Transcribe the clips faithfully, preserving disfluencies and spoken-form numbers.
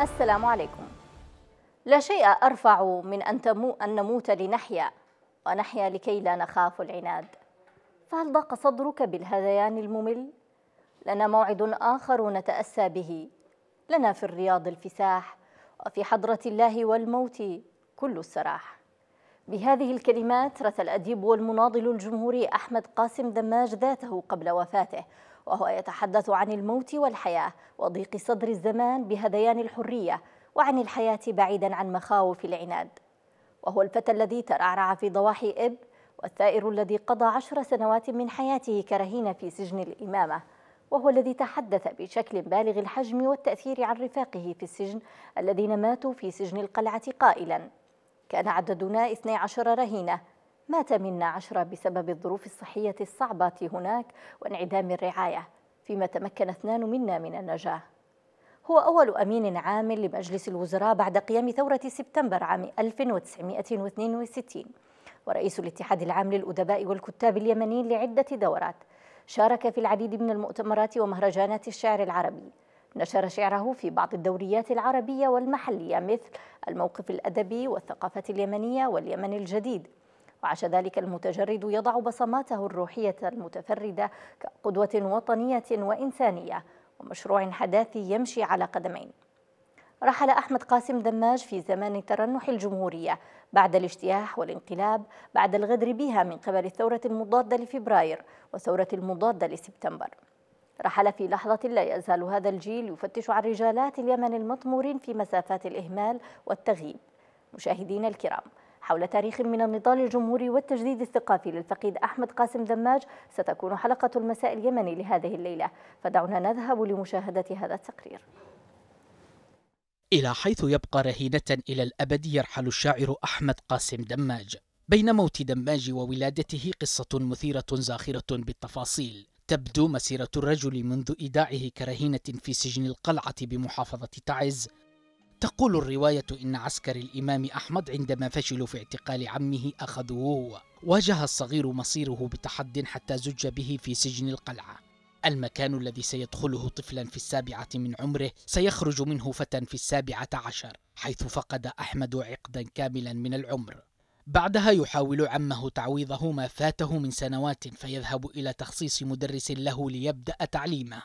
السلام عليكم. لا شيء أرفع من أن, تمو أن نموت لنحيا، ونحيا لكي لا نخاف العناد. فهل ضاق صدرك بالهذيان الممل؟ لنا موعد آخر نتأسى به، لنا في الرياض الفساح، وفي حضرة الله والموت كل السراح. بهذه الكلمات رثى الأديب والمناضل الجمهوري أحمد قاسم دماج ذاته قبل وفاته، وهو يتحدث عن الموت والحياة وضيق صدر الزمان بهذيان الحرية، وعن الحياة بعيدا عن مخاوف العناد. وهو الفتى الذي ترعرع في ضواحي إب، والثائر الذي قضى عشر سنوات من حياته كرهين في سجن الإمامة، وهو الذي تحدث بشكل بالغ الحجم والتأثير عن رفاقه في السجن الذين ماتوا في سجن القلعة قائلا: كان عددنا اثني عشر رهينة، مات منا عشرة بسبب الظروف الصحية الصعبة هناك وانعدام الرعاية، فيما تمكن اثنان منا من النجاة. هو أول أمين عام لمجلس الوزراء بعد قيام ثورة سبتمبر عام ألف وتسعمائة واثنين وستين، ورئيس الاتحاد العام للأدباء والكتاب اليمنيين لعدة دورات. شارك في العديد من المؤتمرات ومهرجانات الشعر العربي. نشر شعره في بعض الدوريات العربية والمحلية مثل الموقف الأدبي والثقافة اليمنية واليمن الجديد. وعاش ذلك المتجرد يضع بصماته الروحية المتفردة كقدوة وطنية وإنسانية ومشروع حداثي يمشي على قدمين. رحل أحمد قاسم دماج في زمان ترنح الجمهورية بعد الاجتياح والانقلاب، بعد الغدر بها من قبل الثورة المضادة لفبراير والثورة المضادة لسبتمبر. رحل في لحظة لا يزال هذا الجيل يفتش عن رجالات اليمن المطمورين في مسافات الإهمال والتغييب. مشاهدينا الكرام، حول تاريخ من النضال الجمهوري والتجديد الثقافي للفقيد أحمد قاسم دماج ستكون حلقة المساء اليمني لهذه الليلة، فدعونا نذهب لمشاهدة هذا التقرير. إلى حيث يبقى رهينة إلى الأبد يرحل الشاعر أحمد قاسم دماج. بين موت دماج وولادته قصة مثيرة زاخرة بالتفاصيل. تبدو مسيرة الرجل منذ إيداعه كرهينة في سجن القلعة بمحافظة تعز. تقول الرواية إن عسكر الإمام أحمد عندما فشلوا في اعتقال عمه أخذوه. واجه الصغير مصيره بتحد حتى زج به في سجن القلعة، المكان الذي سيدخله طفلا في السابعة من عمره سيخرج منه فتى في السابعة عشر، حيث فقد أحمد عقدا كاملا من العمر. بعدها يحاول عمه تعويضه ما فاته من سنوات، فيذهب إلى تخصيص مدرس له ليبدأ تعليمه.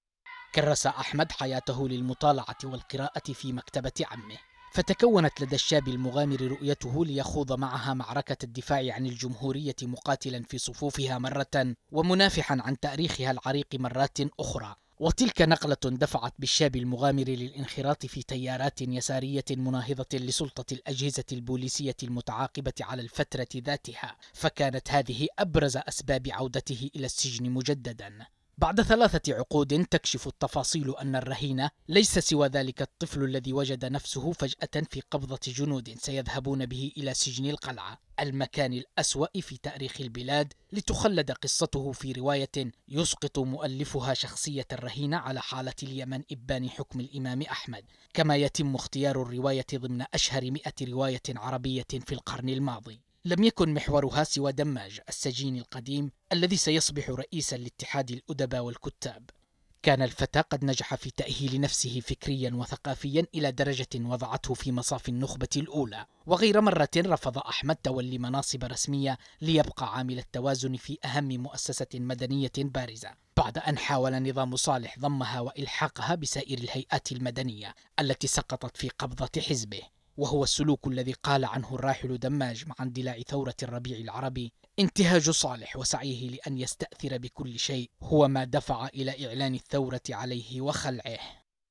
كرس أحمد حياته للمطالعة والقراءة في مكتبة عمه، فتكونت لدى الشاب المغامر رؤيته ليخوض معها معركة الدفاع عن الجمهورية، مقاتلا في صفوفها مرة ومنافحا عن تاريخها العريق مرات أخرى. وتلك نقلة دفعت بالشاب المغامر للانخراط في تيارات يسارية مناهضة لسلطة الأجهزة البوليسية المتعاقبة على الفترة ذاتها، فكانت هذه أبرز أسباب عودته إلى السجن مجددا. بعد ثلاثة عقود تكشف التفاصيل أن الرهين ليس سوى ذلك الطفل الذي وجد نفسه فجأة في قبضة جنود سيذهبون به إلى سجن القلعة، المكان الأسوأ في تاريخ البلاد، لتخلد قصته في رواية يسقط مؤلفها شخصية الرهين على حالة اليمن إبان حكم الإمام أحمد، كما يتم اختيار الرواية ضمن أشهر مئة رواية عربية في القرن الماضي. لم يكن محورها سوى دماج السجين القديم الذي سيصبح رئيسا لاتحاد الأدباء والكتاب. كان الفتى قد نجح في تأهيل نفسه فكريا وثقافيا إلى درجة وضعته في مصاف النخبة الأولى، وغير مرة رفض أحمد تولي مناصب رسمية ليبقى عامل التوازن في أهم مؤسسة مدنية بارزة، بعد أن حاول نظام صالح ضمها وإلحاقها بسائر الهيئات المدنية التي سقطت في قبضة حزبه. وهو السلوك الذي قال عنه الراحل دماج مع اندلاع ثورة الربيع العربي: انتهاج صالح وسعيه لأن يستأثر بكل شيء هو ما دفع إلى إعلان الثورة عليه وخلعه.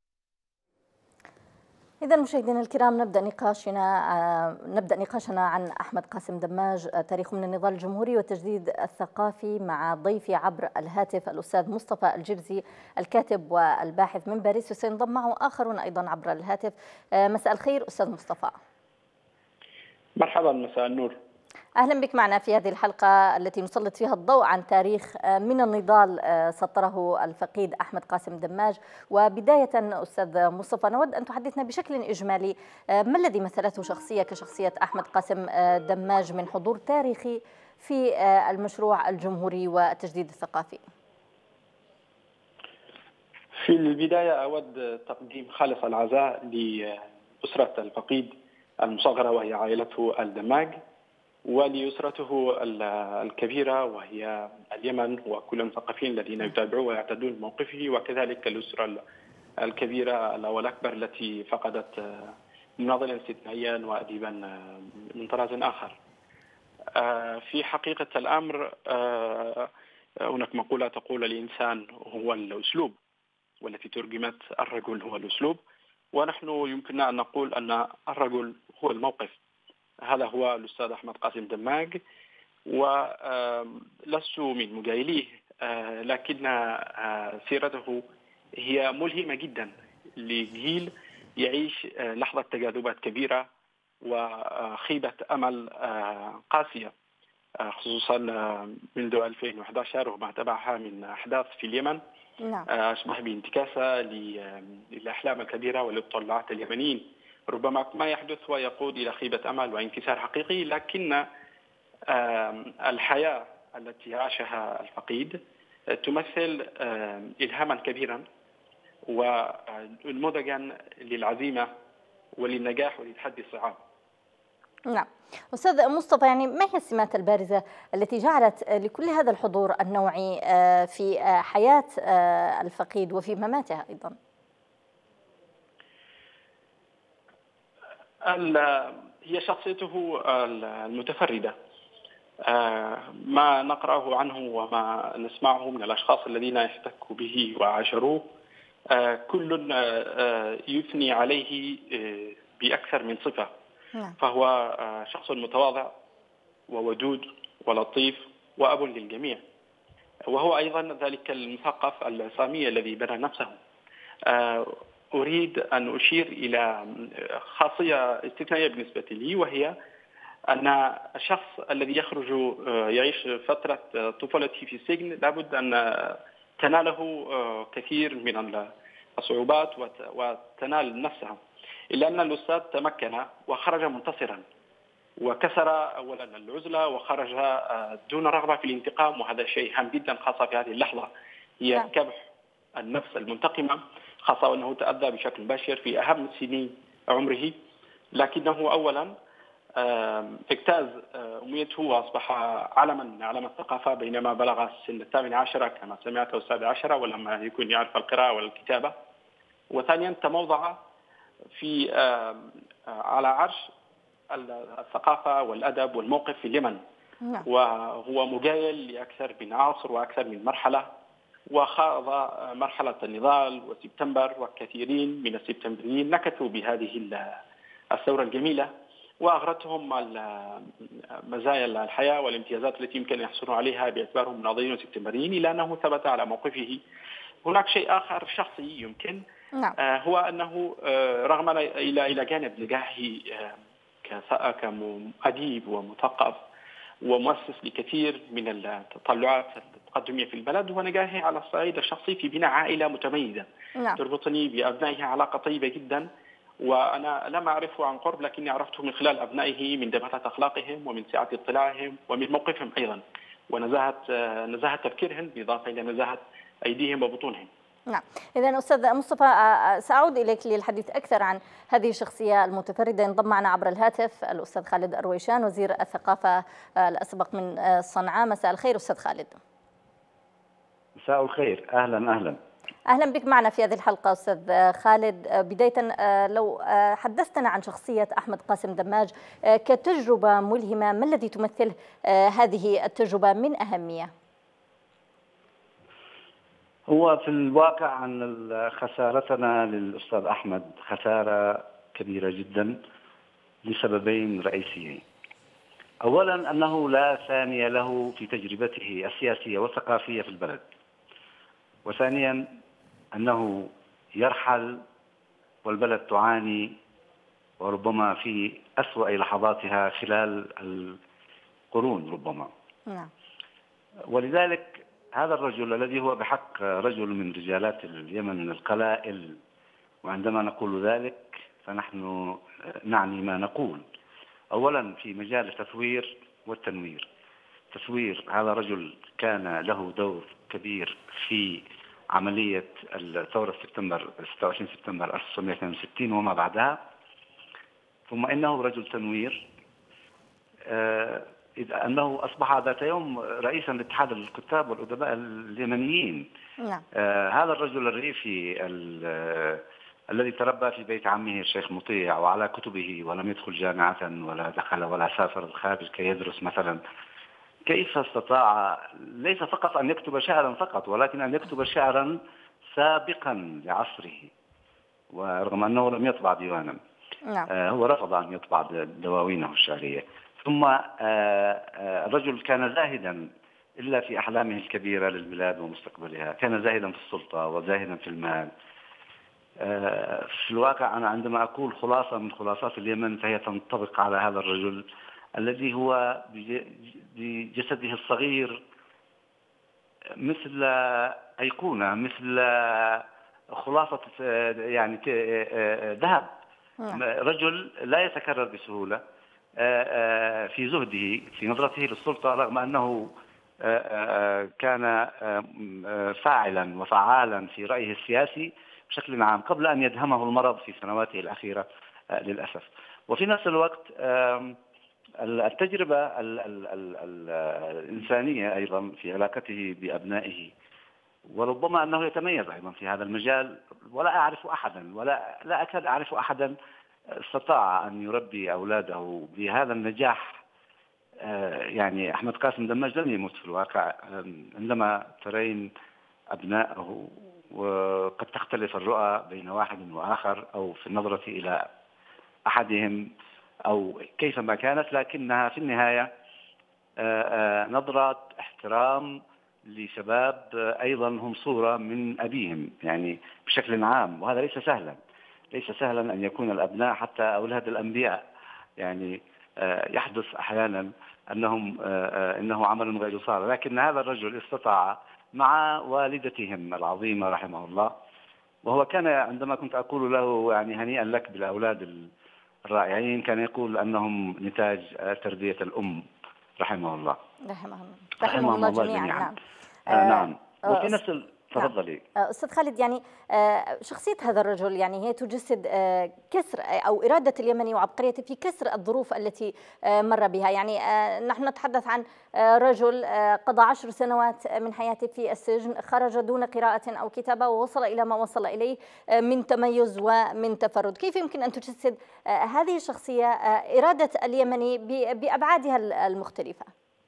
إذا مشاهدينا الكرام، نبدأ نقاشنا نبدأ نقاشنا عن أحمد قاسم دماج، تاريخ من النضال الجمهوري والتجديد الثقافي، مع ضيفي عبر الهاتف الأستاذ مصطفى الجرزي الكاتب والباحث من باريس، وسينضم معه آخرون أيضا عبر الهاتف. مساء الخير أستاذ مصطفى. مرحبا، مساء النور. أهلا بك معنا في هذه الحلقة التي نسلط فيها الضوء عن تاريخ من النضال سطره الفقيد أحمد قاسم دماج. وبداية أستاذ مصطفى، نود أن تحدثنا بشكل إجمالي ما الذي مثلته شخصية كشخصية أحمد قاسم دماج من حضور تاريخي في المشروع الجمهوري والتجديد الثقافي؟ في البداية أود تقديم خالص العزاء لأسرة الفقيد المصغرة وهي عائلته الدماج، ولأسرته الكبيرة وهي اليمن وكل المثقفين الذين يتابعوه ويعتدون بموقفه، وكذلك الأسرة الكبيرة والأكبر التي فقدت مناضلا استثنائيا وأديبا من طراز آخر. في حقيقة الأمر هناك مقولة تقول الإنسان هو الأسلوب، والتي ترجمت الرجل هو الأسلوب، ونحن يمكننا أن نقول أن الرجل هو الموقف. هذا هو الأستاذ أحمد قاسم دماج، ولست من مجايليه، لكن سيرته هي ملهمة جدا لجيل يعيش لحظة تجاذبات كبيرة وخيبة أمل قاسية، خصوصا منذ ألفين وأحد عشر وما تبعها من أحداث في اليمن. نعم. أشبه بانتكاسة للأحلام الكبيرة والتطلعات اليمنيين. ربما ما يحدث هو يقود إلى خيبة أمل وانكسار حقيقي، لكن الحياة التي عاشها الفقيد تمثل إلهاما كبيرا ونموذجا للعزيمة وللنجاح ولتحدي الصعاب. نعم. أستاذ مصطفى، يعني ما هي السمات البارزة التي جعلت لكل هذا الحضور النوعي في حياة الفقيد وفي مماته أيضا؟ هي شخصيته المتفردة. ما نقرأه عنه وما نسمعه من الأشخاص الذين يحتكوا به وعاشروه كل يثني عليه بأكثر من صفة. فهو شخص متواضع وودود ولطيف وأب للجميع، وهو أيضا ذلك المثقف العصامي الذي بنى نفسه. أريد أن أشير إلى خاصية استثنائية بالنسبة لي، وهي أن الشخص الذي يخرج يعيش فترة طفولته في السجن لابد أن تناله كثير من الصعوبات وتنال نفسها، إلا أن الأستاذ تمكن وخرج منتصرا وكسر أولا العزلة وخرج دون رغبة في الانتقام، وهذا شيء هام جدا خاصة في هذه اللحظة، هي كبح النفس المنتقمة، خاصة أنه تأذى بشكل مباشر في أهم سنين عمره. لكنه أولا اجتاز أمنيته وأصبح علما من أعلام الثقافة بينما بلغ سن الثامن عشر كما سمعت أو السابع عشر ولما يكون يعرف القراءة والكتابة. وثانيا تموضع في على عرش الثقافة والأدب والموقف في اليمن، وهو مجايل لأكثر من عصر وأكثر من مرحلة، وخاض مرحلة النضال وسبتمبر، وكثيرين من السبتمبريين نكثوا بهذه الثورة الجميلة وأغرتهم مزايا الحياة والامتيازات التي يمكن أن يحصلوا عليها باعتبارهم مناضلين وسبتمبريين، إلا أنه ثبت على موقفه. هناك شيء آخر شخصي يمكن نعم. هو أنه رغم إلى إلى جانب نجاحه كأديب ومثقف ومؤسس لكثير من التطلعات التقدمية في البلد، ونجاحه على الصعيد الشخصي في بناء عائلة متميزة نعم. تربطني بأبنائه علاقة طيبة جدا، وأنا لم أعرفه عن قرب لكني عرفته من خلال أبنائه، من دماثة أخلاقهم ومن سعة اطلاعهم ومن موقفهم أيضا، ونزاهة نزاهة تفكيرهم بالإضافة إلى نزاهة أيديهم وبطونهم. نعم. إذا أستاذ مصطفى، سأعود إليك للحديث أكثر عن هذه الشخصية المتفردة. انضم معنا عبر الهاتف الأستاذ خالد أرويشان وزير الثقافة الأسبق من صنعاء. مساء الخير أستاذ خالد. مساء الخير، أهلا أهلا أهلا بك معنا في هذه الحلقة أستاذ خالد. بداية لو حدثتنا عن شخصية أحمد قاسم دماج كتجربة ملهمة، ما الذي تمثل هذه التجربة من أهمية؟ هو في الواقع أن خسارتنا للأستاذ أحمد خسارة كبيرة جدا لسببين رئيسيين. أولا أنه لا ثاني له في تجربته السياسية والثقافية في البلد، وثانيا أنه يرحل والبلد تعاني وربما في أسوأ لحظاتها خلال القرون ربما. نعم. ولذلك هذا الرجل الذي هو بحق رجل من رجالات اليمن القلائل، وعندما نقول ذلك فنحن نعني ما نقول. أولا في مجال التصوير والتنوير. تصوير، هذا رجل كان له دور كبير في عملية الثورة سبتمبر ستة وعشرين سبتمبر ألف وتسعمئة واثنين وستين وما بعدها، ثم إنه رجل تنوير، إذ أنه أصبح ذات يوم رئيسا لاتحاد الكتاب والأدباء اليمنيين. نعم. آه هذا الرجل الريفي الذي تربى في بيت عمه الشيخ مطيع وعلى كتبه ولم يدخل جامعة ولا دخل ولا سافر الخارج كي يدرس مثلا، كيف استطاع ليس فقط أن يكتب شعرا فقط، ولكن أن يكتب شعرا سابقا لعصره، ورغم أنه لم يطبع ديوانا. نعم. آه هو رفض أن يطبع دواوينه الشعرية. ثم آه آه الرجل كان زاهدا إلا في أحلامه الكبيرة للبلاد ومستقبلها، كان زاهدا في السلطة وزاهدا في المال. آه في الواقع أنا عندما أقول خلاصة من خلاصات اليمن فهي تنطبق على هذا الرجل الذي هو بجسده الصغير مثل أيقونة، مثل خلاصة يعني ذهب، رجل لا يتكرر بسهولة في زهده في نظرته للسلطة، رغم أنه كان فاعلا وفعالا في رأيه السياسي بشكل عام قبل أن يدهمه المرض في سنواته الأخيرة للأسف. وفي نفس الوقت التجربة ال ال ال ال الإنسانية أيضا في علاقته بأبنائه، وربما أنه يتميز أيضا في هذا المجال، ولا أعرف أحدا ولا لا أكاد أعرف أحدا استطاع أن يربي أولاده بهذا النجاح. يعني أحمد قاسم دماج لم يمت في الواقع، عندما ترين أبنائه وقد تختلف الرؤى بين واحد وآخر أو في النظرة إلى أحدهم أو كيفما كانت، لكنها في النهاية نظرة احترام لشباب أيضا هم صورة من أبيهم يعني بشكل عام، وهذا ليس سهلا، ليس سهلا أن يكون الأبناء حتى أولاد الأنبياء يعني يحدث أحيانا أنهم إنه عمل غير صالح، لكن هذا الرجل استطاع مع والدتهم العظيمة رحمه الله. وهو كان عندما كنت أقول له يعني هنيئا لك بالأولاد الرائعين، كان يقول أنهم نتاج تربية الأم رحمه الله. رحمه الله رحمه الله جميعا. جميعا. نعم. آه نعم. وفي نفس تفضلي. نعم. أستاذ خالد، يعني شخصية هذا الرجل يعني هي تجسد كسر أو إرادة اليمني وعبقريته في كسر الظروف التي مر بها. يعني نحن نتحدث عن رجل قضى عشر سنوات من حياته في السجن، خرج دون قراءة أو كتابة ووصل إلى ما وصل إليه من تميز ومن تفرد. كيف يمكن أن تجسد هذه الشخصية إرادة اليمني بأبعادها المختلفة؟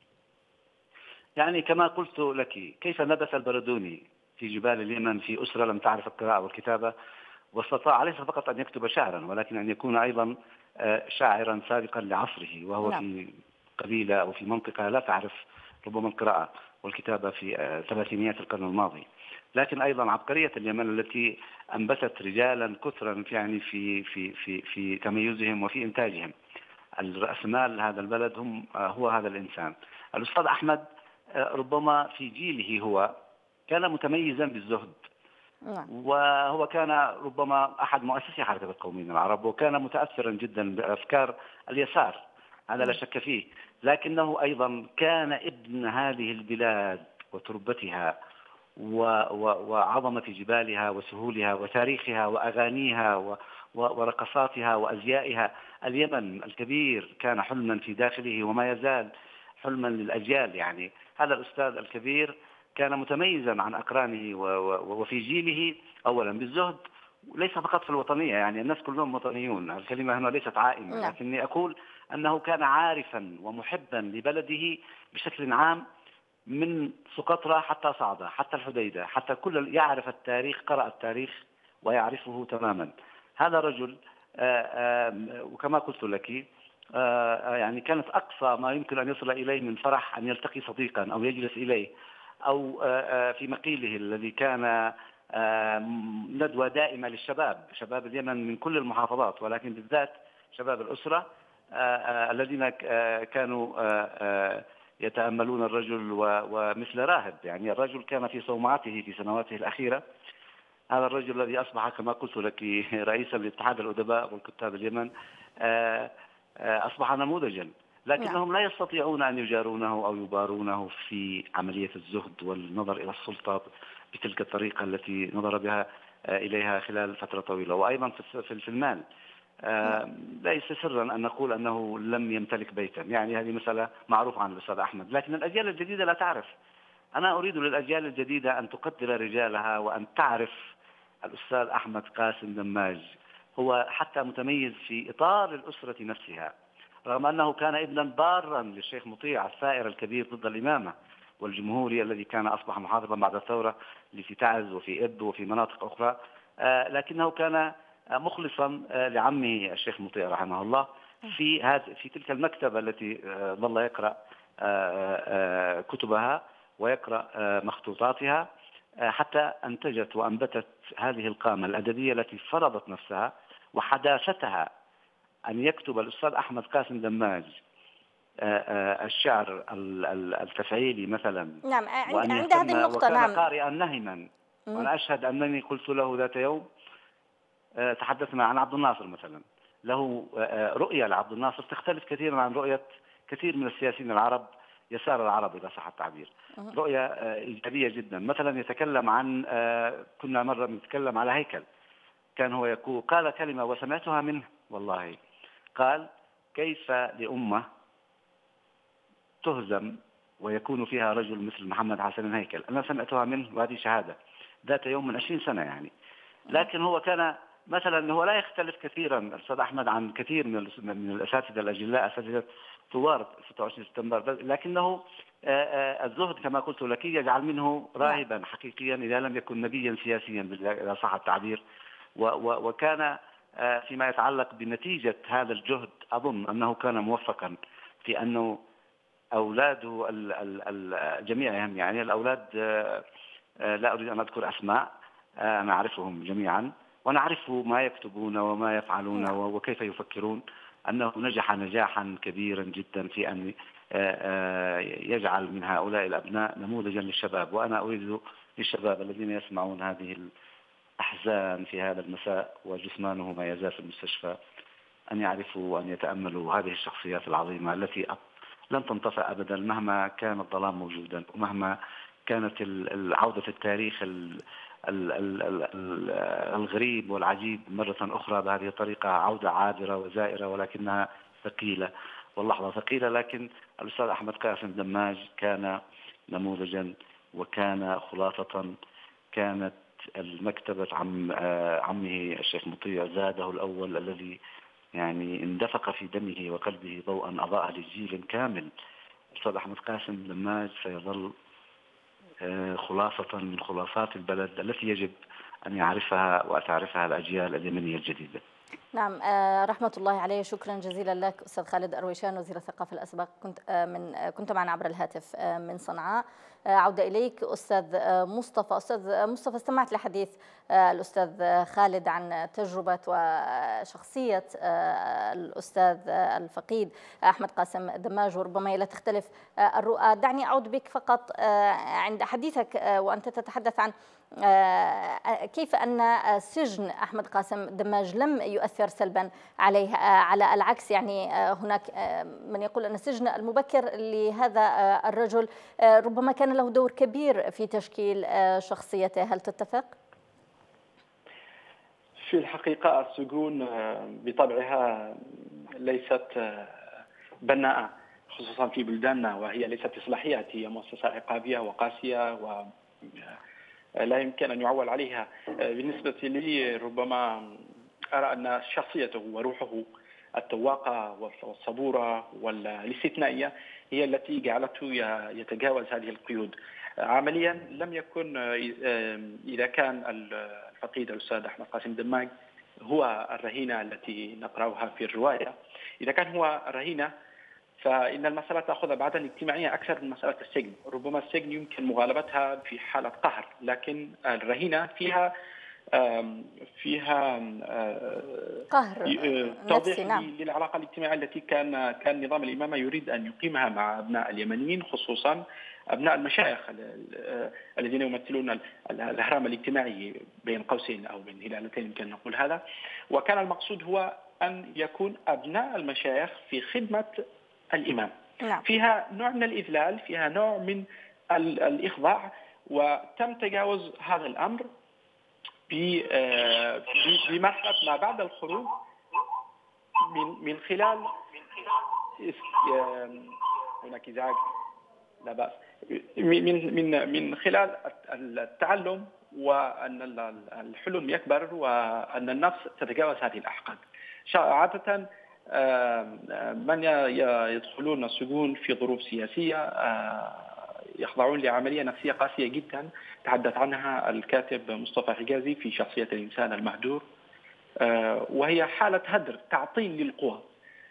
يعني كما قلت لك، كيف نبت البردوني في جبال اليمن في أسرة لم تعرف القراءة والكتابة، واستطاع ليس فقط أن يكتب شعرا ولكن أن يكون أيضا شاعرا سابقا لعصره، وهو نعم. في قبيلة أو في منطقة لا تعرف ربما القراءة والكتابة في ثلاثينيات القرن الماضي. لكن أيضا عبقرية اليمن التي أنبتت رجالا كثرا يعني في في في في تميزهم وفي إنتاجهم. الرأسمال هذا البلد هم هو هذا الإنسان. الأستاذ أحمد ربما في جيله هو كان متميزا بالزهد، وهو كان ربما أحد مؤسسي حركة القوميين العرب، وكان متأثرا جدا بأفكار اليسار، هذا لا شك فيه، لكنه أيضا كان ابن هذه البلاد وتربتها وعظمة جبالها وسهولها وتاريخها وأغانيها ورقصاتها وأزيائها. اليمن الكبير كان حلما في داخله وما يزال حلما للأجيال. يعني هذا الأستاذ الكبير كان متميزا عن أقرانه وفي جيله أولا بالزهد، ليس فقط في الوطنية، يعني الناس كلهم وطنيون، الكلمة هنا ليست عائمة، لكني أقول أنه كان عارفا ومحبا لبلده بشكل عام، من سقطرى حتى صعدة حتى الحديدة، حتى كل يعرف التاريخ، قرأ التاريخ ويعرفه تماما. هذا رجل وكما قلت لك يعني كانت أقصى ما يمكن أن يصل إليه من فرح أن يلتقي صديقا أو يجلس إليه، أو في مقيله الذي كان ندوة دائمة للشباب، شباب اليمن من كل المحافظات، ولكن بالذات شباب الأسرة الذين كانوا يتأملون الرجل ومثل راهب. يعني الرجل كان في صومعته في سنواته الأخيرة. هذا الرجل الذي أصبح كما قلت لك رئيسا لاتحاد الأدباء والكتاب اليمن أصبح نموذجا، لكنهم لا يستطيعون أن يجارونه أو يبارونه في عملية الزهد والنظر إلى السلطة بتلك الطريقة التي نظر بها إليها خلال فترة طويلة. وأيضا في المال ليس سرا أن نقول أنه لم يمتلك بيتا، يعني هذه مسألة معروفة عن الأستاذ أحمد، لكن الأجيال الجديدة لا تعرف. أنا أريد للأجيال الجديدة أن تقدر رجالها وأن تعرف الأستاذ أحمد قاسم دماج هو حتى متميز في إطار الأسرة نفسها، رغم أنه كان ابنا بارا للشيخ مطيع الثائر الكبير ضد الإمامة والجمهوري الذي كان أصبح محافظا بعد الثورة في تعز وفي إب وفي مناطق أخرى، لكنه كان مخلصا لعمه الشيخ مطيع رحمه الله في هذه في تلك المكتبة التي ظل يقرأ كتبها ويقرأ مخطوطاتها حتى أنتجت وأنبتت هذه القامة الأدبية التي فرضت نفسها وحداثتها أن يكتب الأستاذ أحمد قاسم دماج الشعر التفعيلي مثلا. نعم، عند هذه النقطة وكان نعم قارئا نهما. وأنا أشهد أنني قلت له ذات يوم، تحدثنا عن عبد الناصر مثلا، له رؤية لعبد الناصر تختلف كثيرا عن رؤية كثير من السياسيين العرب، يسار العرب إذا صح التعبير، رؤية إيجابية جدا. مثلا يتكلم عن، كنا مرة نتكلم على هيكل، كان هو يقول، قال كلمة وسمعتها منه والله، قال: كيف لأمة تهزم ويكون فيها رجل مثل محمد حسن هيكل؟ أنا سمعتها منه وهذه شهادة ذات يوم من عشرين سنة يعني. لكن هو كان مثلا، هو لا يختلف كثيرا الأستاذ أحمد عن كثير من من الأساتذة الأجلاء، أساتذة ثوار ستة وعشرين سبتمبر، لكنه الزهد كما قلت لك يجعل منه راهبا حقيقيا إذا لم يكن نبيا سياسيا إذا صح التعبير. وكان فيما يتعلق بنتيجة هذا الجهد أظن أنه كان موفقا في أنه أولاده جميعهم، يعني الأولاد لا أريد أن أذكر أسماء، أنا أعرفهم جميعا ونعرف ما يكتبون وما يفعلون وكيف يفكرون، أنه نجح نجاحا كبيرا جدا في أن يجعل من هؤلاء الأبناء نموذجا للشباب. وأنا أريد للشباب الذين يسمعون هذه الأحزان في هذا المساء وجثمانه ما يزال في المستشفى أن يعرفوا وأن يتأملوا هذه الشخصيات العظيمة التي لن تنطفئ أبدا مهما كان الظلام موجودا، ومهما كانت العودة في التاريخ الغريب والعجيب مرة أخرى بهذه الطريقة، عودة عابرة وزائرة ولكنها ثقيلة، واللحظة ثقيلة. لكن الأستاذ أحمد قاسم دماج كان نموذجا وكان خلاصة. كانت المكتبة عم عمه الشيخ مطيع زاده الأول الذي يعني اندفق في دمه وقلبه ضوءا أضاء لجيل كامل. الأستاذ أحمد قاسم دماج سيظل خلاصة من خلاصات البلد التي يجب أن يعرفها وتعرفها الأجيال اليمنية الجديدة. نعم، رحمة الله عليه. شكرا جزيلا لك أستاذ خالد أرويشان وزير الثقافة الأسبق، كنت من كنت معنا عبر الهاتف من صنعاء. عودة إليك أستاذ مصطفى. أستاذ مصطفى، استمعت لحديث الأستاذ خالد عن تجربة وشخصية الأستاذ الفقيد أحمد قاسم دماج، وربما لا تختلف الرؤى. دعني أعود بك فقط عند حديثك وأنت تتحدث عن كيف أن سجن أحمد قاسم دماج لم يؤثر سلبا عليه، على العكس يعني هناك من يقول أن السجن المبكر لهذا الرجل ربما كان له دور كبير في تشكيل شخصيته. هل تتفق؟ في الحقيقة السجون بطبعها ليست بناءة خصوصا في بلداننا، وهي ليست إصلاحيات، هي مؤسسة عقابية وقاسية و لا يمكن أن يعول عليها. بالنسبة لي ربما أرى أن شخصيته وروحه التواقة والصبورة والاستثنائية هي التي جعلته يتجاوز هذه القيود. عمليا لم يكن، إذا كان الفقيد الأستاذ أحمد قاسم دماج هو الرهينة التي نقرأها في الرواية، إذا كان هو الرهينة فإن المسألة تأخذ بعدا اجتماعية أكثر من مسألة السجن. ربما السجن يمكن مغالبتها في حالة قهر، لكن الرهينة فيها فيها قهر توضيح نعم. للعلاقة الاجتماعية التي كان كان نظام الإمامة يريد أن يقيمها مع أبناء اليمنيين، خصوصا أبناء المشايخ الذين يمثلون الهرم الاجتماعي بين قوسين أو بين هلالتين يمكن نقول هذا. وكان المقصود هو أن يكون أبناء المشايخ في خدمة الإمام. نعم. فيها نوع من الإذلال، فيها نوع من الإخضاع، وتم تجاوز هذا الأمر بمرحلة ما بعد الخروج من من خلال هناك إزعاج لا بأس من من من خلال التعلم وأن الحلم يكبر وأن النفس تتجاوز هذه الأحقاد. عادة من يدخلون السجون في ظروف سياسية يخضعون لعملية نفسية قاسية جدا تحدث عنها الكاتب مصطفى حجازي في شخصية الإنسان المهدور، وهي حالة هدر، تعطيل للقوى،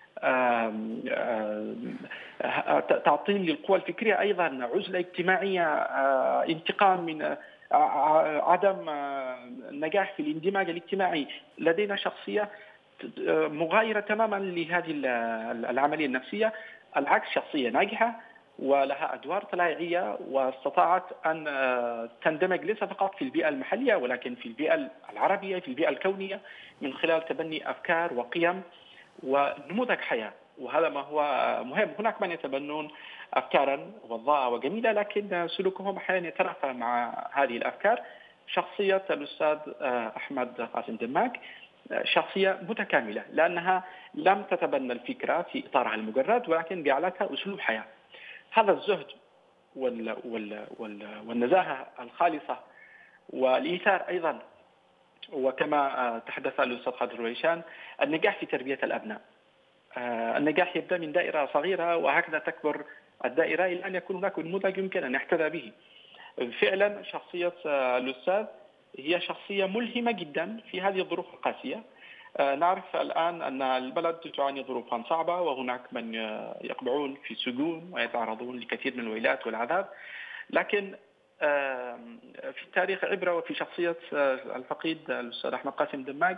تعطيل للقوى الفكرية، أيضا عزلة اجتماعية، انتقام من عدم النجاح في الاندماج الاجتماعي. لدينا شخصية مغايرة تماما لهذه العملية النفسية، العكس شخصية ناجحة ولها أدوار طلائعية واستطاعت أن تندمج ليس فقط في البيئة المحلية ولكن في البيئة العربية، في البيئة الكونية، من خلال تبني أفكار وقيم ونموذج حياة. وهذا ما هو مهم. هناك من يتبنون أفكارا وضاءة وجميلة لكن سلوكهم أحيانا يتنافى مع هذه الأفكار. شخصية الأستاذ أحمد قاسم دماج شخصية متكاملة لأنها لم تتبنى الفكرة في إطارها المجرد ولكن جعلتها أسلوب حياة. هذا الزهد وال وال وال والنزاهة الخالصة والإيثار أيضا، وكما تحدث الأستاذ خالد رويشان النجاح في تربية الأبناء. النجاح يبدأ من دائرة صغيرة وهكذا تكبر الدائرة إلى أن يكون هناك نموذج يمكن أن يحتذى به. فعلا شخصية الأستاذ هي شخصية ملهمة جدا في هذه الظروف القاسية. نعرف الآن أن البلد تعاني ظروفا صعبة وهناك من يقبعون في سجون ويتعرضون لكثير من الويلات والعذاب، لكن في التاريخ عبرة وفي شخصية الفقيد الأستاذ أحمد قاسم دماج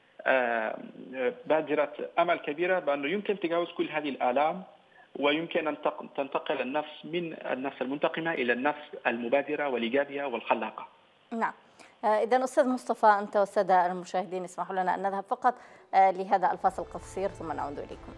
بادرة أمل كبيرة بأنه يمكن تجاوز كل هذه الآلام ويمكن أن تنتقل النفس من النفس المنتقمة إلى النفس المبادرة والإيجابية والخلاقة. نعم. إذا أستاذ مصطفى، أنت والسادة المشاهدين اسمحوا لنا أن نذهب فقط لهذا الفاصل القصير ثم نعود إليكم.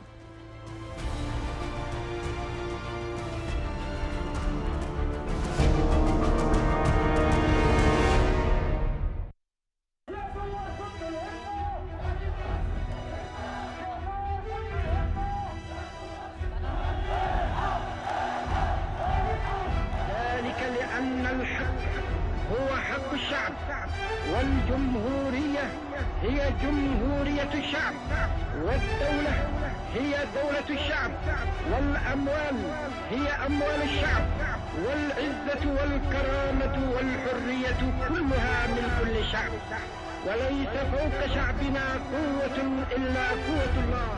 ذلك لأن الحق هو حق الشعب والجمهورية هي جمهورية الشعب والدولة هي دولة الشعب والأموال هي أموال الشعب والعزة والكرامة والحرية كلها من كل شعب، وليس فوق شعبنا قوة إلا قوة الله.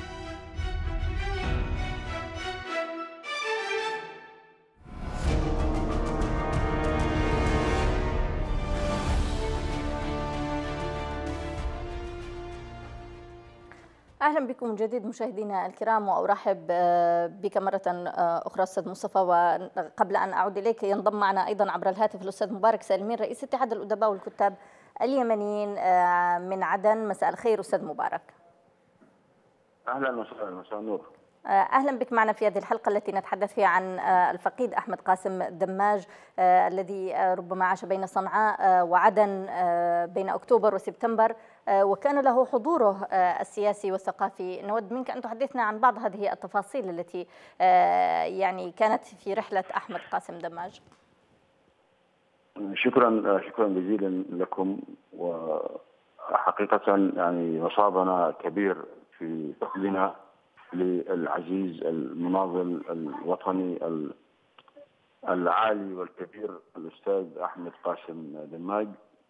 أهلا بكم من جديد مشاهدينا الكرام، وأرحب بك مرة أخرى أستاذ مصطفى. وقبل أن أعود إليك ينضم معنا أيضا عبر الهاتف الأستاذ مبارك سالمين رئيس اتحاد الأدباء والكتاب اليمنيين من عدن. مساء الخير أستاذ مبارك. أهلا وسهلا، مساء النور. أهلا بك معنا في هذه الحلقة التي نتحدث فيها عن الفقيد أحمد قاسم دماج الذي ربما عاش بين صنعاء وعدن بين أكتوبر وسبتمبر، وكان له حضوره السياسي والثقافي. نود منك أن تحدثنا عن بعض هذه التفاصيل التي يعني كانت في رحلة أحمد قاسم دماج. شكرا شكرا جزيلا لكم. وحقيقة يعني مصابنا كبير في فقدنا للعزيز المناضل الوطني العالي والكبير الأستاذ أحمد قاسم دماج.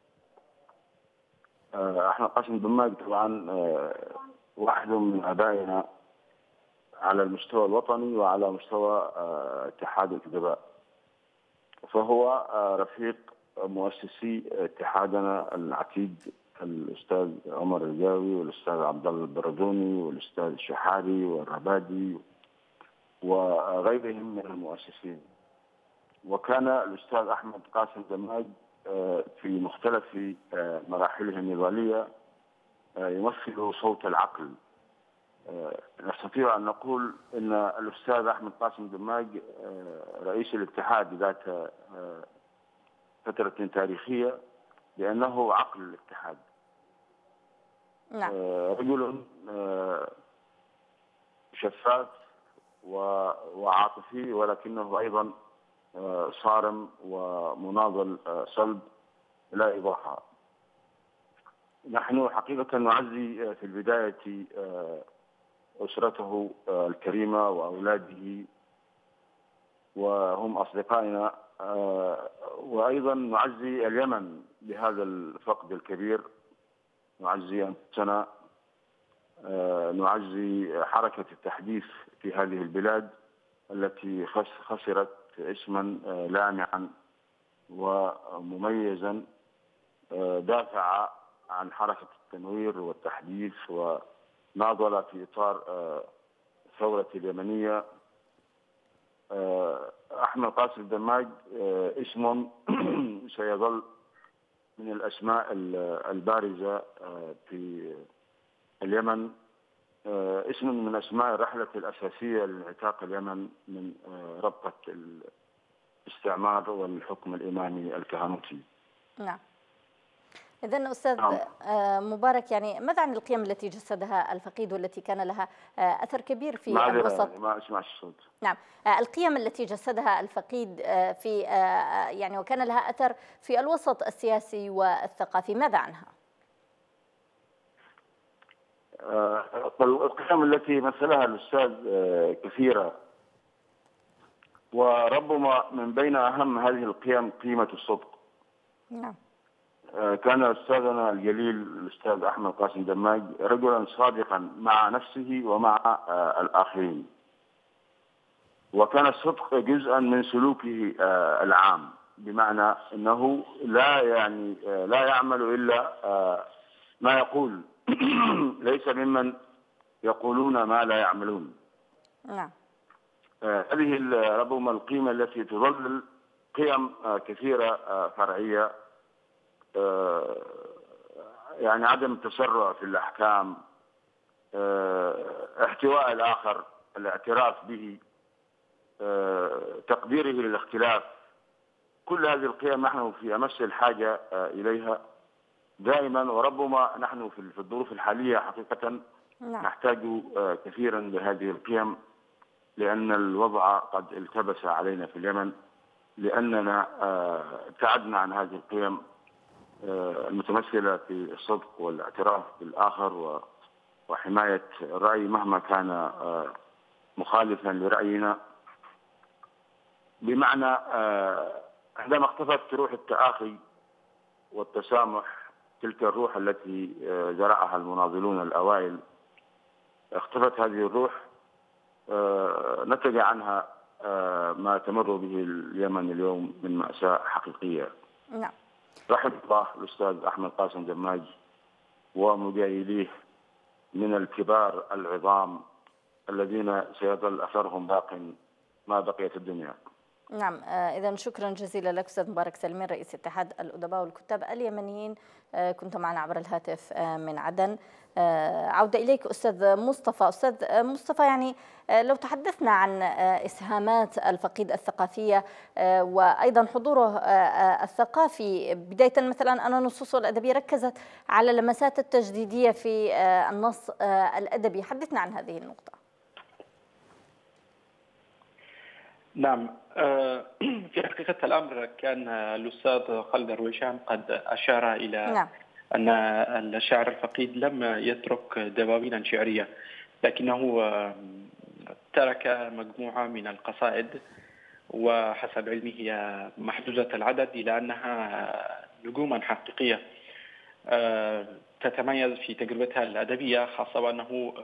أحمد قاسم دماج طبعا واحد من آبائنا على المستوى الوطني وعلى مستوى اتحاد الأدباء، فهو رفيق مؤسسي اتحادنا العتيد الأستاذ عمر الجاوي والأستاذ عبد الله البردوني والأستاذ الشحاري والربادي وغيرهم من المؤسسين. وكان الأستاذ أحمد قاسم دماج في مختلف مراحله النضالية يمثل صوت العقل. نستطيع أن نقول أن الأستاذ أحمد قاسم دماج رئيس الاتحاد ذات فترة تاريخية لأنه عقل الاتحاد. نعم. رجل شفاف وعاطفي، ولكنه أيضا صارم ومناضل صلب لا إضاحة. نحن حقيقة نعزي في البداية أسرته الكريمة وأولاده وهم أصدقائنا، وأيضا نعزي اليمن بهذا الفقد الكبير، نعزي أنفسنا، نعزي حركة التحديث في هذه البلاد التي خسرت اسما لامعا ومميزا دافع عن حركة التنوير والتحديث وناضل في إطار الثورة اليمنية. أحمد قاسم دماج اسم سيظل من الأسماء البارزة في اليمن، اسم من أسماء الرحلة الأساسية لانعتاق اليمن من ربطة الاستعمار والحكم الإمامي الكهنوتي. نعم. إذن أستاذ نعم. مبارك، يعني ماذا عن القيم التي جسدها الفقيد والتي كان لها أثر كبير في الوسط؟ ما أسمعش الصوت. نعم، القيم التي جسدها الفقيد في يعني وكان لها أثر في الوسط السياسي والثقافي، ماذا عنها؟ القيم التي مثلها الأستاذ كثيرة، وربما من بين أهم هذه القيم قيمة الصدق. نعم. كان أستاذنا الجليل الأستاذ أحمد قاسم دماج رجلا صادقا مع نفسه ومع الآخرين، وكان الصدق جزءا من سلوكه العام، بمعنى أنه لا يعني لا يعمل إلا ما يقول، ليس ممن يقولون ما لا يعملون. نعم. هذه ربما القيمة التي تظلل قيم كثيرة فرعية، يعني عدم التسرع في الأحكام، احتواء الآخر، الاعتراف به، تقديره للاختلاف. كل هذه القيم نحن في أمس الحاجة إليها دائما، وربما نحن في الظروف الحالية حقيقة نحتاج كثيرا لهذه القيم، لأن الوضع قد التبس علينا في اليمن، لأننا ابتعدنا عن هذه القيم المتمثلة في الصدق والاعتراف بالآخر وحماية الرأي مهما كان مخالفا لرأينا. بمعنى عندما اختفت روح التآخي والتسامح، تلك الروح التي زرعها المناضلون الأوائل، اختفت هذه الروح، نتج عنها ما تمر به اليمن اليوم من مأساة حقيقية. نعم. رحم الله الأستاذ أحمد قاسم دماج ومجاهديه من الكبار العظام الذين سيظل أثرهم باق ما بقيت الدنيا. نعم. إذا شكرا جزيلا لك أستاذ مبارك سلمين، رئيس اتحاد الأدباء والكتاب اليمنيين، كنت معنا عبر الهاتف من عدن. عودة إليك أستاذ مصطفى. أستاذ مصطفى، يعني لو تحدثنا عن إسهامات الفقيد الثقافية وأيضا حضوره الثقافي، بداية مثلا أن النصوص الأدبية ركزت على اللمسات التجديدية في النص الأدبي، حدثنا عن هذه النقطة. نعم، في حقيقة الأمر كان الأستاذ خالد رويشان قد أشار إلى نعم. أن الشاعر الفقيد لم يترك دواوينا شعرية، لكنه ترك مجموعة من القصائد، وحسب علمه هي محدودة العدد، إلى أنها نجوما حقيقية تتميز في تجربتها الأدبية، خاصة وأنه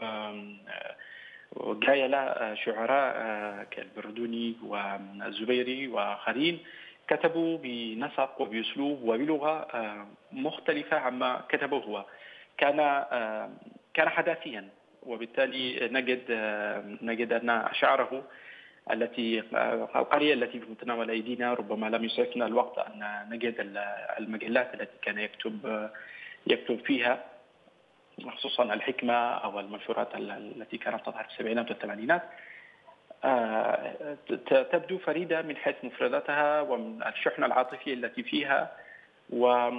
جاية له شعراء كالبردوني والزبيري وآخرين كتبوا بنسق وبأسلوب وبلغة مختلفة عما كتبه هو. كان كان حداثيا، وبالتالي نجد نجد أن أشعاره التي القليلة التي في متناول أيدينا ربما لم يسعفنا الوقت أن نجد المجلات التي كان يكتب يكتب فيها، خصوصا الحكمة أو المنشورات التي كانت تظهر في السبعينات والثمانينات. تبدو فريدة من حيث مفرداتها ومن الشحنة العاطفية التي فيها، و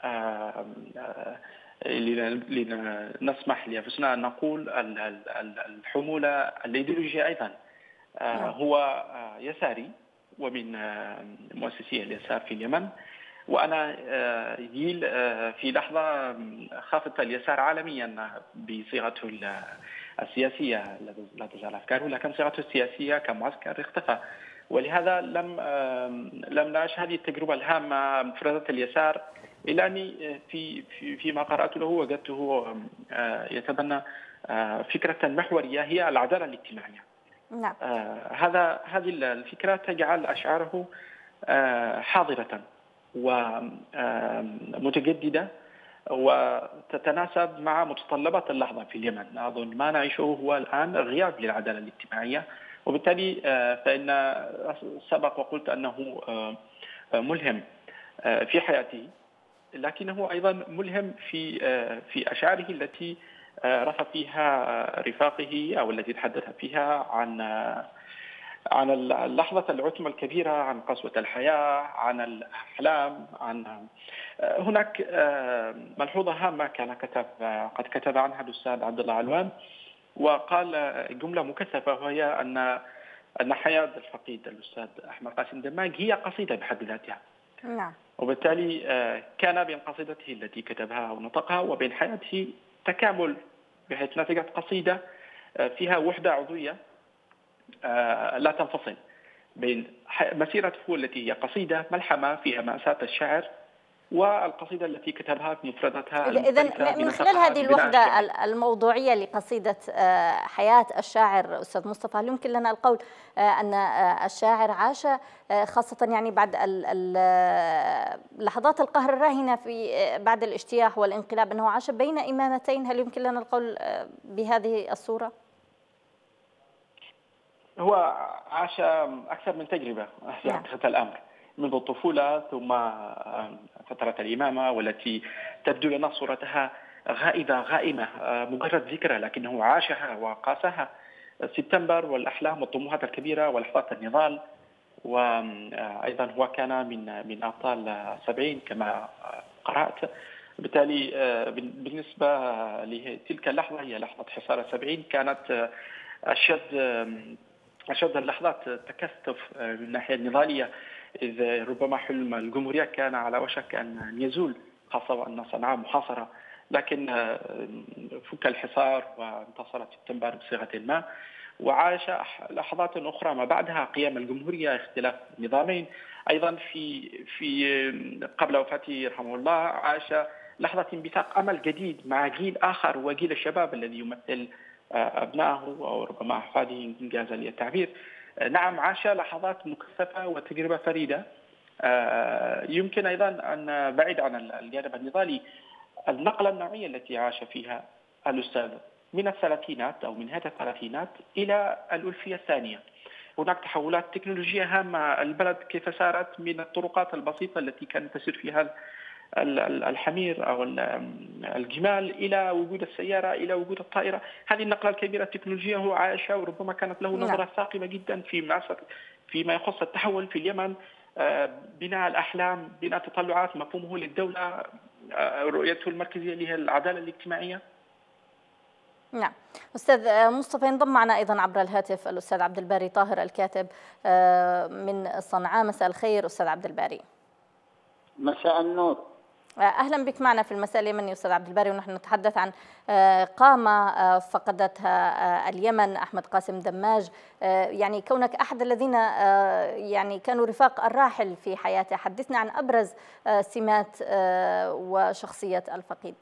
لنسمح لأنفسنا أن نقول الحمولة الإيديولوجية أيضا. هو يساري ومن مؤسسي اليسار في اليمن، وأنا جيل في لحظة خافت اليسار عالميا بصيغته السياسية، لا تزال أفكاره، لكن صيغته السياسية كمعسكر اختفى، ولهذا لم لم نعش هذه التجربة الهامة مفردات اليسار، إلا أني في في فيما قرأت له وجدته يتبنى فكرة محورية هي العدالة الاجتماعية. نعم. هذا هذه الفكرة تجعل أشعاره حاضرة ومتجددة وتتناسب مع متطلبات اللحظة في اليمن. أظن ما نعيشه هو الآن غياب للعدالة الاجتماعية، وبالتالي فإن سبق وقلت أنه ملهم في حياته، لكنه أيضا ملهم في في أشعاره التي رفع فيها رفاقه أو التي تحدث فيها عن عن اللحظة العتمة الكبيرة، عن قسوة الحياة، عن الأحلام، عن هناك ملحوظة هامة كان كتب قد كتب عنها الأستاذ عبد الله علوان، وقال جملة مكثفة، وهي أن أن حياة الفقيد الأستاذ أحمد قاسم دماج هي قصيدة بحد ذاتها. نعم. وبالتالي كان بين قصيدته التي كتبها ونطقها وبين حياته تكامل، بحيث نتجت قصيدة فيها وحدة عضوية لا تنفصل بين مسيرته التي هي قصيدة ملحمة فيها مأساة الشعر والقصيدة التي كتبها في مفرداتها. إذن من خلال هذه الوحدة الموضوعية لقصيدة حياة الشاعر أستاذ مصطفى، هل يمكن لنا القول أن الشاعر عاش خاصة يعني بعد لحظات القهر الراهنة في بعد الاجتياح والانقلاب أنه عاش بين إمامتين؟ هل يمكن لنا القول بهذه الصورة؟ هو عاش أكثر من تجربة في حقيقة الأمر، منذ الطفولة ثم فترة الإمامة، والتي تبدو لنا صورتها غائبة غائمة مجرد ذكرى، لكنه عاشها وقاسها. سبتمبر والأحلام والطموحات الكبيرة ولحظات النضال، وأيضا هو كان من من أبطال السبعين كما قرأت. بالتالي بالنسبة لتلك اللحظة هي لحظة حصار السبعين، كانت أشد أشد اللحظات تكثف من الناحية النضالية، إذ ربما حلم الجمهورية كان على وشك أن يزول، خاصة وأن صنعاء محاصرة، لكن فك الحصار وانتصرت سبتمبر بصيغة ما، وعاش لحظات أخرى ما بعدها قيام الجمهورية، اختلاف نظامين. أيضا في في قبل وفاته رحمه الله عاش لحظة انبثاق أمل جديد مع جيل آخر، وجيل الشباب الذي يمثل أبنائه أو ربما أحفاده إن جاز لي التعبير. نعم، عاش لحظات مكثفة وتجربة فريدة. يمكن أيضا أن بعيد عن الجانب النضالي، النقلة النوعية التي عاش فيها الأستاذ من الثلاثينات أو من هذه الثلاثينات إلى الألفية الثانية، هناك تحولات تكنولوجية هامة. البلد كيف سارت من الطرقات البسيطة التي كانت تسير فيها الحمير أو الجمال إلى وجود السيارة، إلى وجود الطائرة. هذه النقلة الكبيرة التكنولوجية هو عايشة، وربما كانت له نظرة ثاقبة جدا في مناسبة فيما يخص التحول في اليمن، بناء الأحلام، بناء تطلعات، مفهومه للدولة، رؤيته المركزية اللي هي العدالة الاجتماعية. نعم. أستاذ مصطفى، ينضم معنا أيضا عبر الهاتف الأستاذ عبد الباري طاهر الكاتب من صنعاء. مساء الخير أستاذ عبد الباري. مساء النور. أهلا بك معنا في المساء اليمني أستاذ عبد الباري، ونحن نتحدث عن قامة فقدتها اليمن، أحمد قاسم دماج. يعني كونك أحد الذين يعني كانوا رفاق الراحل في حياته، حدثنا عن أبرز سمات وشخصية الفقيد.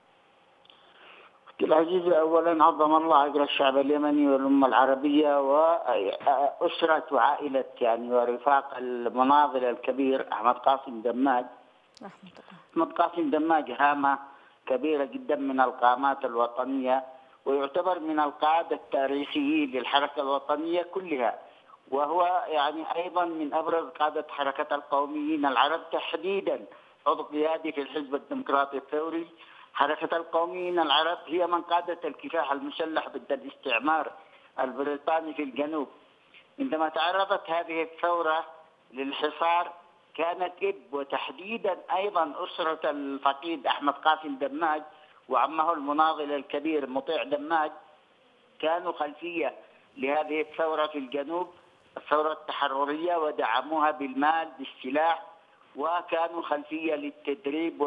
أختي العزيزة، أولا عظم الله أجر الشعب اليمني والأمة العربية وأسرة وعائلة يعني ورفاق المناضل الكبير أحمد قاسم دماج. أحمد قاسم دماج هامة كبيرة جدا من القامات الوطنية، ويعتبر من القادة التاريخيين للحركة الوطنية كلها، وهو يعني أيضا من أبرز قادة حركة القوميين العرب، تحديدا عضو قيادي في الحزب الديمقراطي الثوري. حركة القوميين العرب هي من قادت الكفاح المسلح ضد الاستعمار البريطاني في الجنوب، عندما تعرضت هذه الثورة للحصار كانت إب وتحديدا أيضا أسرة الفقيد أحمد قاسم دماج وعمه المناضل الكبير مطيع دماج كانوا خلفية لهذه الثورة في الجنوب، الثورة التحررية، ودعموها بالمال بالسلاح، وكانوا خلفية للتدريب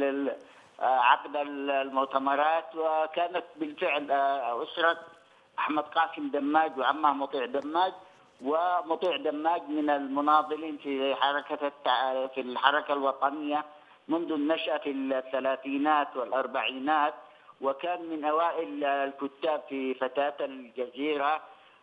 ولعقد المؤتمرات. وكانت بالفعل أسرة أحمد قاسم دماج وعمه مطيع دماج، ومطيع دماج من المناضلين في حركة التع... في الحركة الوطنية منذ النشأة في الثلاثينات والأربعينات، وكان من أوائل الكتاب في فتاة الجزيرة،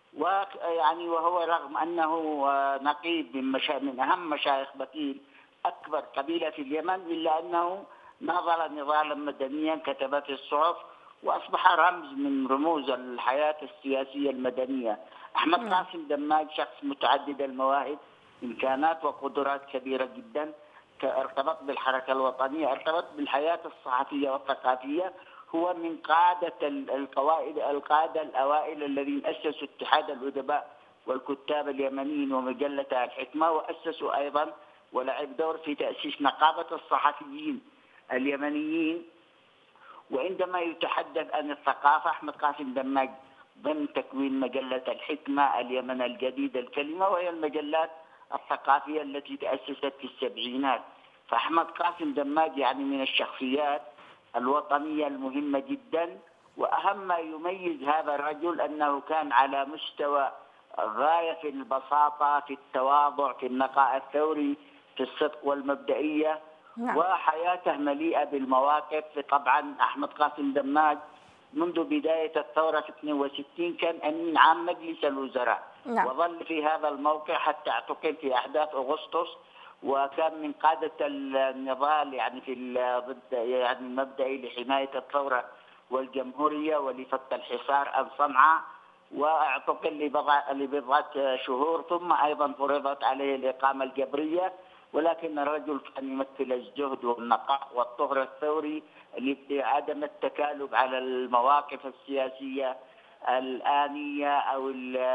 ويعني وهو رغم أنه نقيب من, مشا... من أهم مشايخ بكيل أكبر قبيلة في اليمن، إلا أنه ناضل نضالا مدنيا كتب في الصحف وأصبح رمز من رموز الحياة السياسية المدنية. أحمد قاسم دماج شخص متعدد المواهب، إمكانات وقدرات كبيرة جدا، ارتبط بالحركة الوطنية، ارتبط بالحياة الصحفية والثقافية. هو من قادة القوائد القادة الأوائل الذين أسسوا اتحاد الأدباء والكتاب اليمنيين ومجلة الحكمة، وأسسوا أيضا ولعب دور في تأسيس نقابة الصحفيين اليمنيين. وعندما يتحدث عن الثقافة أحمد قاسم دماج ضمن تكوين مجلة الحكمة اليمن الجديدة الكلمة، وهي المجلات الثقافية التي تأسست في السبعينات. فأحمد قاسم دماج يعني من الشخصيات الوطنية المهمة جدا. وأهم ما يميز هذا الرجل أنه كان على مستوى غاية في البساطة، في التواضع، في النقاء الثوري، في الصدق والمبدئية. نعم. وحياته مليئة بالمواقف. طبعا أحمد قاسم دماج منذ بداية الثورة في اثنين وستين كان أمين عام مجلس الوزراء. نعم. وظل في هذا الموقع حتى اعتقل في أحداث أغسطس، وكان من قادة النضال يعني في ضد يعني المبدئي لحماية الثورة والجمهورية ولفك الحصار عن صنعاء، واعتقل لبضعة شهور، ثم أيضا فرضت عليه الإقامة الجبرية. ولكن الرجل كان يمثل الجهد والنقاء والطهر الثوري، عدم التكالب على المواقف السياسية الآنية أو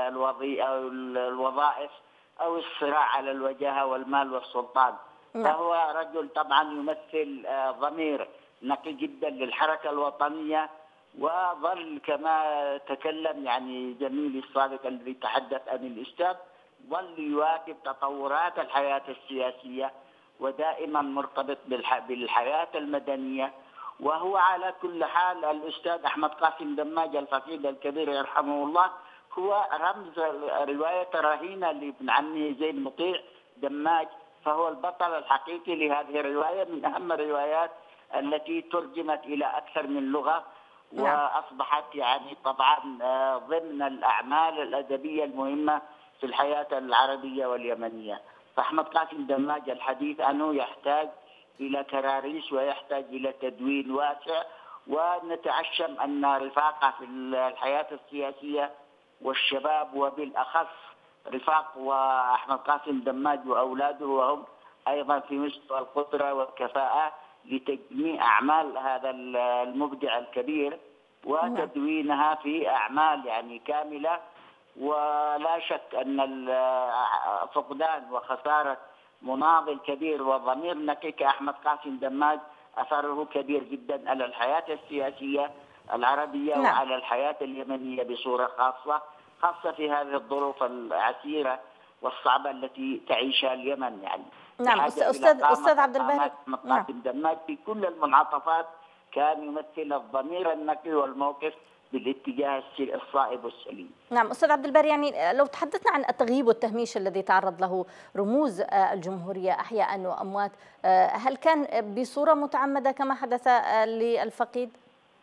الوظائف أو الصراع على الوجاهة والمال والسلطان. فهو رجل طبعا يمثل ضمير نقي جدا للحركة الوطنية، وظل كما تكلم يعني جميل الصادق الذي تحدث عن الأستاذ، ظل يواكب تطورات الحياة السياسية ودائما مرتبط بالحياة المدنية. وهو على كل حال الأستاذ أحمد قاسم دماج الفقيد الكبير يرحمه الله هو رمز رواية رهينة لابن عمه زين مطيع دماج، فهو البطل الحقيقي لهذه الرواية، من أهم الروايات التي ترجمت إلى أكثر من لغة، وأصبحت يعني طبعا ضمن الأعمال الأدبية المهمة في الحياة العربية واليمنية. فأحمد قاسم دماج الحديث عنه يحتاج إلى كراريس ويحتاج إلى تدوين واسع، ونتعشم أن رفاقه في الحياة السياسية والشباب، وبالأخص رفاق وأحمد قاسم دماج وأولاده وهم أيضا في مستوى القدرة والكفاءة لتجميع أعمال هذا المبدع الكبير وتدوينها في أعمال يعني كاملة. ولا شك أن فقدان وخسارة مناضل كبير وضمير نقي كأحمد قاسم دماج أثره كبير جدا على الحياة السياسية العربية نعم. وعلى الحياة اليمنية بصورة خاصة، خاصة في هذه الظروف العسيرة والصعبة التي تعيشها اليمن. يعني نعم أستاذ أستاذ عبد الباري، أحمد قاسم دماج في كل المنعطفات كان يمثل الضمير النقي والموقف بالاتجاه الصائب والسليم. نعم أستاذ عبد الباري، يعني لو تحدثنا عن التغييب والتهميش الذي تعرض له رموز الجمهورية أحياء وأموات، هل كان بصورة متعمدة كما حدث للفقيد؟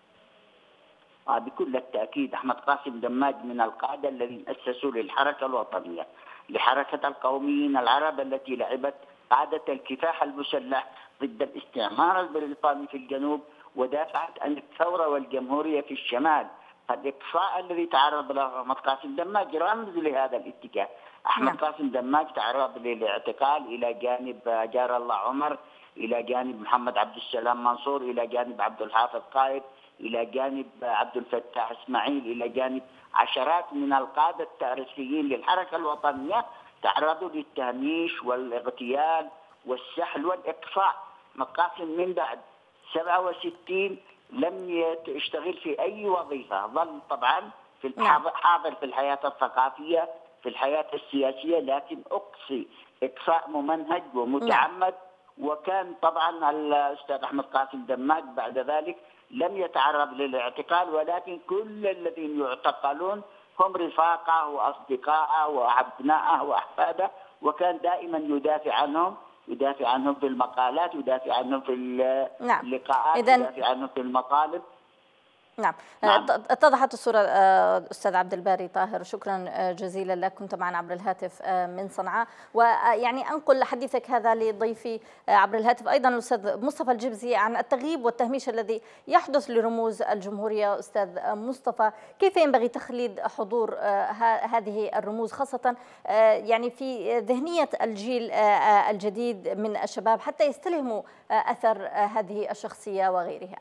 آه بكل التأكيد. أحمد قاسم دماج من القادة الذين أسسوا للحركة الوطنية، لحركة القوميين العرب التي لعبت قادة الكفاح المسلح ضد الاستعمار البريطاني في الجنوب، ودافعت عن الثورة والجمهورية في الشمال. فالإقصاء الذي تعرض له أحمد قاسم دماج رمز لهذا الاتجاه. أحمد قاسم دماج تعرض للاعتقال إلى جانب جار الله عمر، إلى جانب محمد عبد السلام منصور، إلى جانب عبد الحافظ قائد، إلى جانب عبد الفتاح إسماعيل، إلى جانب عشرات من القادة التاريخيين للحركة الوطنية تعرضوا للتهميش والاغتيال والسحل والإقصاء. مقاسم من بعد سبعة وستين لم يشتغل في أي وظيفة، ظل طبعا في حاضر في الحياة الثقافية في الحياة السياسية، لكن أقصي إقصاء ممنهج ومتعمد. وكان طبعا الأستاذ أحمد قاسم دماج بعد ذلك لم يتعرض للاعتقال، ولكن كل الذين يعتقلون هم رفاقه وأصدقائه وأبنائه وأحفاده، وكان دائما يدافع عنهم يدافع عنهم في المقالات، يدافع عنهم في اللقاءات، يدافع عنهم في المطالب. نعم, نعم. اتضحت الصورة أستاذ عبد الباري طاهر، شكرا جزيلا لك، كنت معنا عبر الهاتف من صنعاء. ويعني أنقل حديثك هذا لضيفي عبر الهاتف أيضا الأستاذ مصطفى الجبزي عن التغييب والتهميش الذي يحدث لرموز الجمهورية. أستاذ مصطفى، كيف ينبغي تخليد حضور هذه الرموز خاصة يعني في ذهنية الجيل الجديد من الشباب حتى يستلهموا أثر هذه الشخصية وغيرها؟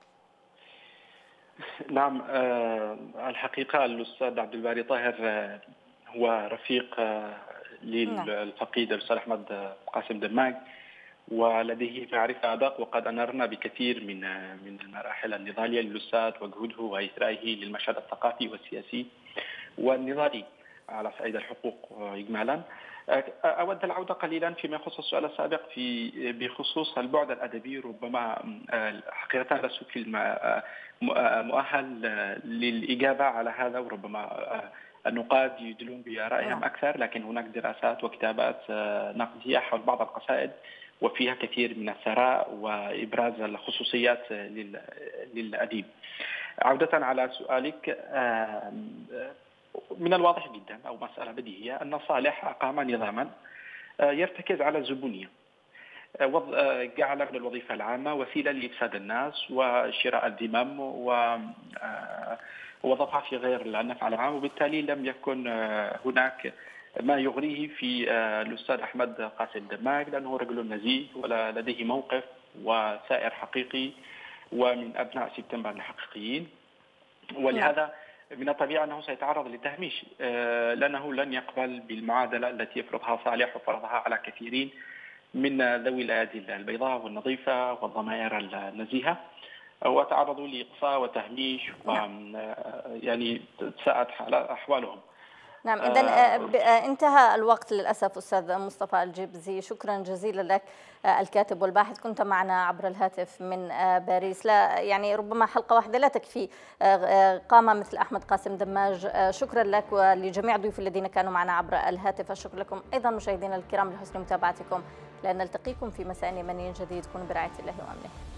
نعم، الحقيقة الأستاذ عبد الباري طاهر هو رفيق للفقيد الأستاذ أحمد قاسم دماج، ولديه معرفة أدق، وقد أنرنا بكثير من من المراحل النضالية للأستاذ وجهوده وإثرائه للمشهد الثقافي والسياسي والنضالي على صعيد الحقوق إجمالا. أود العودة قليلا فيما يخص السؤال السابق في بخصوص البعد الأدبي. ربما حقيقة لست في مؤهل للإجابة على هذا، وربما النقاد يدلون بآرائهم أكثر، لكن هناك دراسات وكتابات نقدية حول بعض القصائد وفيها كثير من الثراء وإبراز الخصوصيات للأديب. عودة على سؤالك، من الواضح جدا أو مسألة بديهية أن صالح أقام نظاما يرتكز على الزبونية، جعل من الوظيفة العامة وسيلة لإفساد الناس وشراء الذمم ووظفها في غير النفع العام، وبالتالي لم يكن هناك ما يغريه في الأستاذ أحمد قاسم دماج، لأنه رجل نزيه ولديه موقف وسائر حقيقي ومن أبناء سبتمبر الحقيقيين، ولهذا من الطبيعي أنه سيتعرض للتهميش، لأنه لن يقبل بالمعادلة التي يفرضها صالح وفرضها على كثيرين من ذوي الأيادي البيضاء والنظيفة والضمائر النزيهة، وتعرضوا لإقصاء وتهميش ويعني تساءت أحوالهم. نعم، إذن انتهى الوقت للأسف. أستاذ مصطفى الجبزي، شكرا جزيلا لك، الكاتب والباحث، كنت معنا عبر الهاتف من باريس. لا يعني ربما حلقة واحدة لا تكفي قامة مثل أحمد قاسم دماج. شكرا لك ولجميع الضيوف الذين كانوا معنا عبر الهاتف. الشكر لكم أيضا مشاهدينا الكرام لحسن متابعتكم، لأن نلتقيكم في مساء يمني جديد. كونوا برعاية الله وأمنه.